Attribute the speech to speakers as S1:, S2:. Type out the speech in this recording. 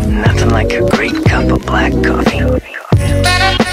S1: Nothing like a great cup of black coffee.